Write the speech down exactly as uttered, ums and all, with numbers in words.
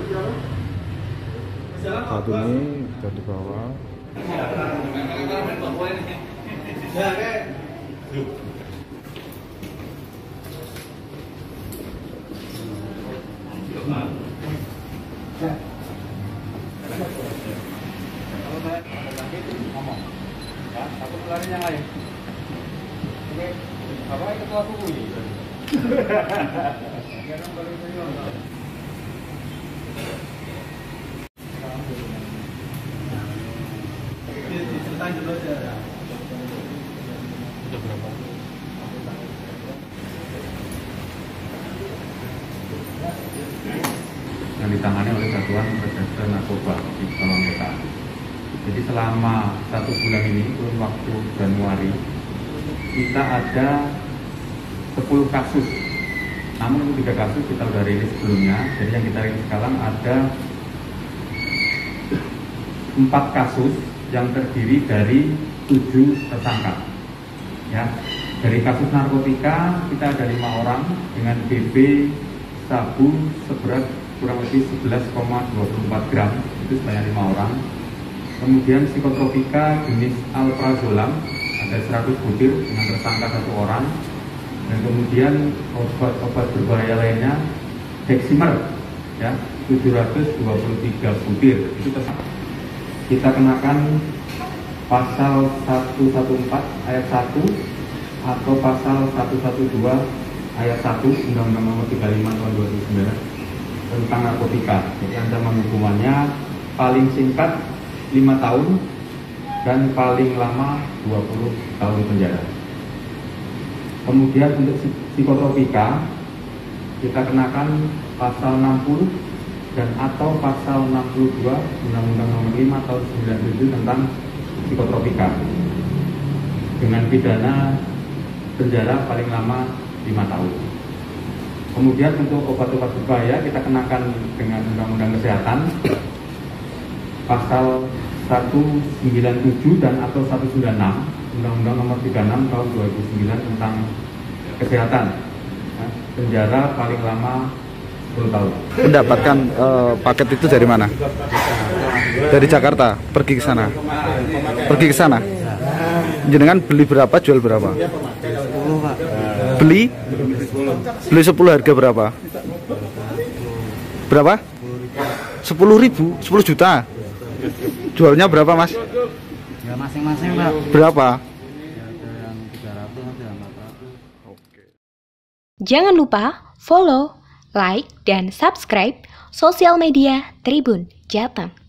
Saat ini sudah dibawa. Ngomong ya, satu pelari yang lain. Oke, apa itu ketua suku ini? Sekarang balik ke sana. Ceritain dulu aja. Udah berapa? Yang ditangani oleh Satuan Reserse Narkoba di Tolong Kota. Jadi selama satu bulan ini, kurun waktu Januari, kita ada sepuluh kasus. Namun itu tiga kasus kita sudah rilis sebelumnya. Jadi yang kita rilis sekarang ada empat kasus yang terdiri dari tujuh tersangka. Ya, dari kasus narkotika kita ada lima orang dengan B B sabu seberat kurang lebih sebelas koma dua puluh empat gram, itu sebanyak lima orang. Kemudian psikotropika jenis alprazolam ada seratus butir dengan tersangka satu orang. Dan kemudian obat-obat berbahaya lainnya Deximer ya tujuh ratus dua puluh tiga butir, itu tersangka. Kita kenakan pasal seratus empat belas ayat satu atau pasal seratus dua belas ayat satu Undang-Undang Nomor tiga puluh lima tahun dua ribu sembilan tentang narkotika. Jadi ancaman hukumannya paling singkat lima tahun dan paling lama dua puluh tahun penjara. Kemudian untuk psikotropika kita kenakan pasal enam puluh dan atau pasal enam puluh dua Undang-Undang Nomor lima tahun sembilan puluh tujuh tentang psikotropika dengan pidana penjara paling lama lima tahun. Kemudian untuk obat-obat berbahaya kita kenakan dengan Undang-Undang Kesehatan pasal seratus sembilan puluh tujuh dan atau seratus sembilan puluh enam Undang-Undang Nomor tiga puluh enam tahun dua ribu sembilan tentang kesehatan, penjara paling lama sepuluh tahun. Mendapatkan uh, paket itu dari mana? Dari Jakarta, pergi ke sana. Pergi ke sana. Jenengan beli berapa, jual berapa? sepuluh, Pak. Beli? Beli sepuluh, harga berapa? Berapa? sepuluh ribu, sepuluh juta. Jualnya berapa, Mas? Ya masing-masing, Pak. Berapa? Ya ada yang tiga ratus, ada yang empat ratus. Oke. Jangan lupa follow, like, dan subscribe sosial media Tribun Jateng.